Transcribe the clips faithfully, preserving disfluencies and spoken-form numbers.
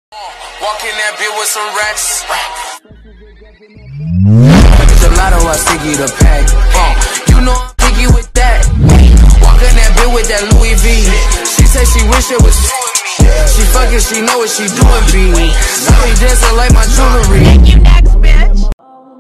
Walk in that bitch with some racks. Gelato, I sticky the pack. Uh, you know I'm picky with that. Walk in that bitch with that Louis V. She said she wish it was two of me. She fucking, she know what she doing, B. Now we dancing like my jewelry. Thank you, next bitch.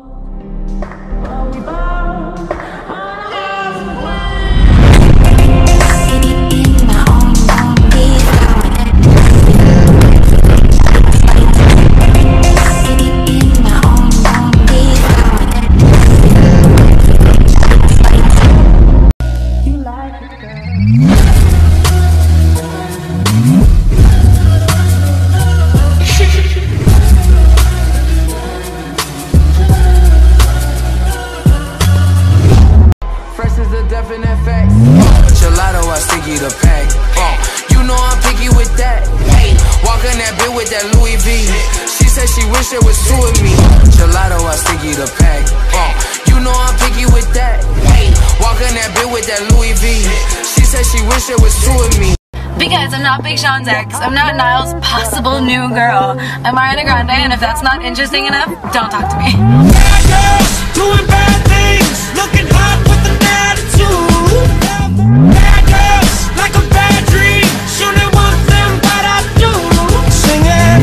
Gelato, I sticky the pack. Uh, you know I'm picky with that. Walk in that bitch with that Louis V. She said she wish it was two of me. Gelato, I sticky the pack. Uh, you know I'm picky with that. Walk in that bitch with that Louis V. She said she wish it was two of me. Because I'm not Big Sean's ex, I'm not Niall's possible new girl. I'm Ariana Grande, and if that's not interesting enough, don't talk to me. Bad girls doing bad things, looking hot with an attitude. Bad girls like a bad dream, sure they want them, but I do. Sing it.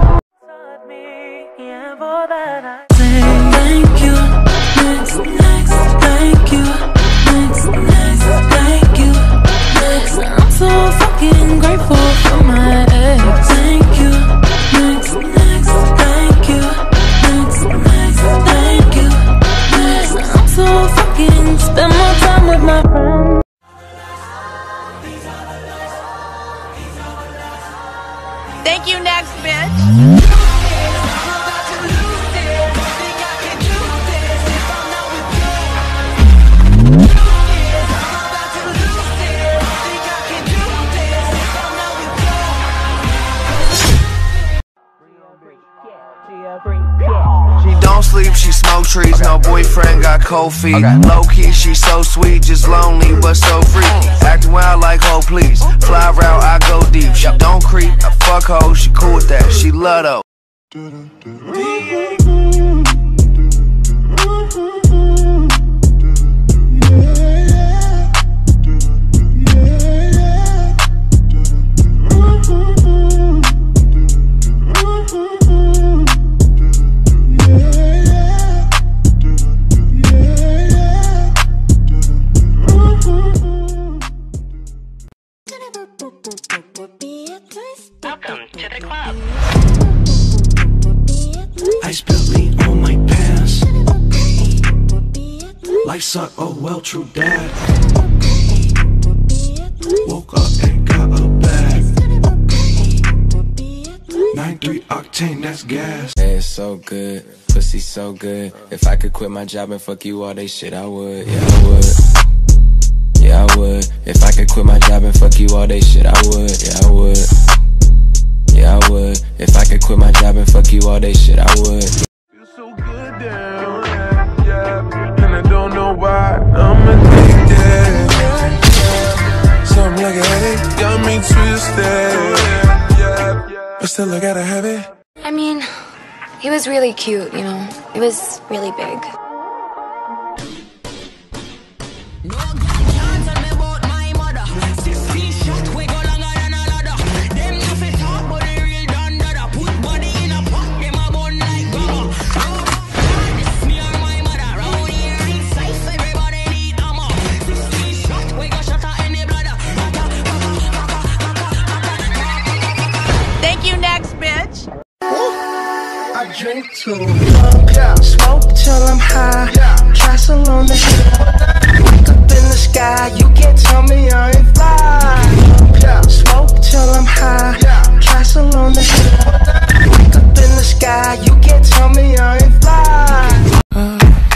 Say thank you, next, next, thank you, next, next, thank you, next. I'm so fucking grateful for my ex. Thank you, next, next, thank you, next, next, thank you, next. I'm so fucking spend more time with my friends. Thank you, next bitch. She don't sleep, she smoke trees, no boyfriend, got cold feet. Okay. Low key, she so sweet, just lonely, but so freaky. Acting wild like ho, please. Fly route, I go deep. She don't creep, I fuck ho, she cool with that. She love though. Welcome to the club. I spilled lean on my pants. Life sucked, oh well, true dad. Woke up and got a bag. nine three octane, that's gas. Hey, it's so good, pussy so good. If I could quit my job and fuck you all day shit, I would, yeah I would. Yeah I would. If I could quit my job and fuck you all day shit, I would, yeah I would. Yeah I would. If I could quit my job and fuck you all day shit, I would. Feel so good down, yeah, yeah. And I don't know why I'm addicted. Something like a headache got me twisted. But still I gotta have it. I mean, he was really cute, you know. It was really big. I drink too, yeah. Smoke till I'm high, yeah. Castle on the hill, wake up in the sky, you can't tell me I ain't fly, yeah. Smoke till I'm high, yeah. Castle on the hill, wake up in the sky, you can't tell me I ain't fly. uh,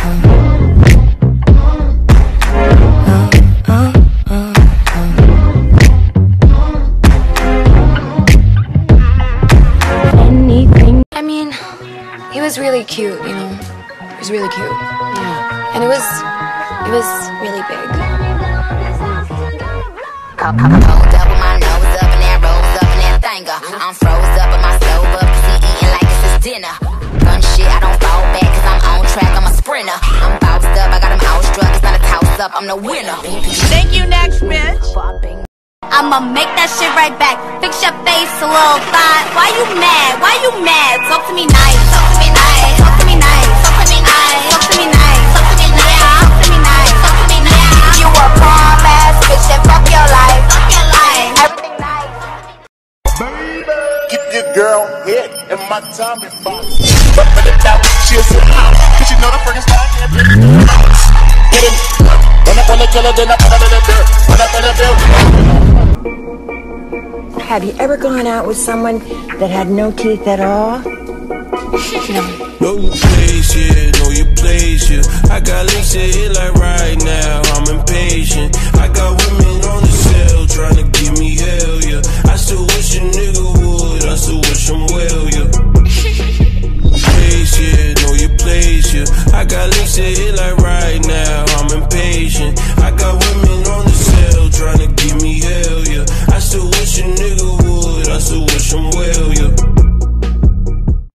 uh, uh, uh, Anything. I mean, he was really cute, you know. He was really cute. Yeah. And it was, it was really big. Rolled up with my nose up and then rose up and then thank her. I'm froze up in my sober. up, I'm the winner. Thank you, next bitch. I'ma make that shit right back. Fix your face a little thought. Why you mad? Why you mad? Talk to me nice. Talk to me nice. Talk to me nice. Talk to me nice. Talk to me nice. Talk to me nice. Talk to me nice. Talk to me nice. You a bomb ass bitch and fuck your life. Fuck your life. Everything nice. Baby, keep your girl hit in my tummy box. But for the doubt, she'll sit out. Cause you know the friggin' style can't be. Get him. Run up on the killer, then I put up in the dirt. Run up in the building. Have you ever gone out with someone that had no teeth at all? No. No place, yeah, know your place, yeah. I got links to hit like right now, I'm impatient. I got women on the cell trying to give me hell, yeah. I still wish a nigga would, I still wish him well.